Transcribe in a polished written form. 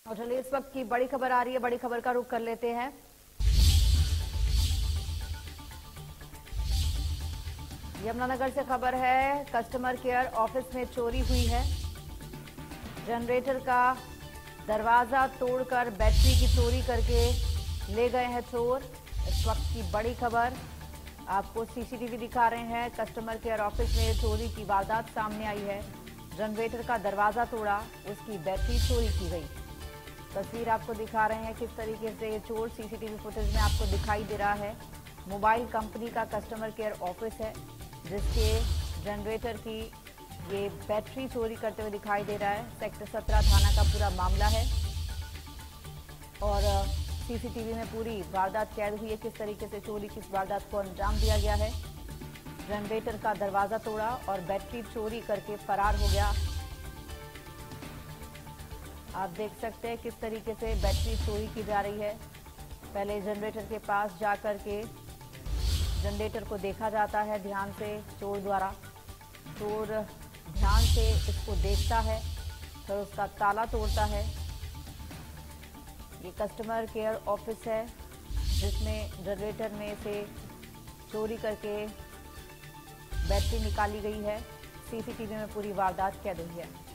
और चलिए इस वक्त की बड़ी खबर आ रही है, बड़ी खबर का रुख कर लेते हैं। यमुनानगर से खबर है, कस्टमर केयर ऑफिस में चोरी हुई है। जनरेटर का दरवाजा तोड़कर बैटरी की चोरी करके ले गए हैं चोर। इस वक्त की बड़ी खबर, आपको सीसीटीवी दिखा रहे हैं। कस्टमर केयर ऑफिस में चोरी की वारदात सामने आई है। जनरेटर का दरवाजा तोड़ा, उसकी बैटरी चोरी की गई। तस्वीर आपको दिखा रहे हैं किस तरीके से ये चोर सीसीटीवी फुटेज में आपको दिखाई दे रहा है। मोबाइल कंपनी का कस्टमर केयर ऑफिस है, जिसके जनरेटर की ये बैटरी चोरी करते हुए दिखाई दे रहा है। सेक्टर 17 थाना का पूरा मामला है और सीसीटीवी में पूरी वारदात कैद हुई है। किस तरीके से चोरी की इस वारदात को अंजाम दिया गया है। जनरेटर का दरवाजा तोड़ा और बैटरी चोरी करके फरार हो गया। आप देख सकते हैं किस तरीके से बैटरी चोरी की जा रही है। पहले जनरेटर के पास जाकर के जनरेटर को देखा जाता है ध्यान से चोर द्वारा। चोर ध्यान से इसको देखता है, फिर उसका ताला तोड़ता है। ये कस्टमर केयर ऑफिस है, जिसमें जनरेटर में से चोरी करके बैटरी निकाली गई है। सीसीटीवी में पूरी वारदात कैद हुई है।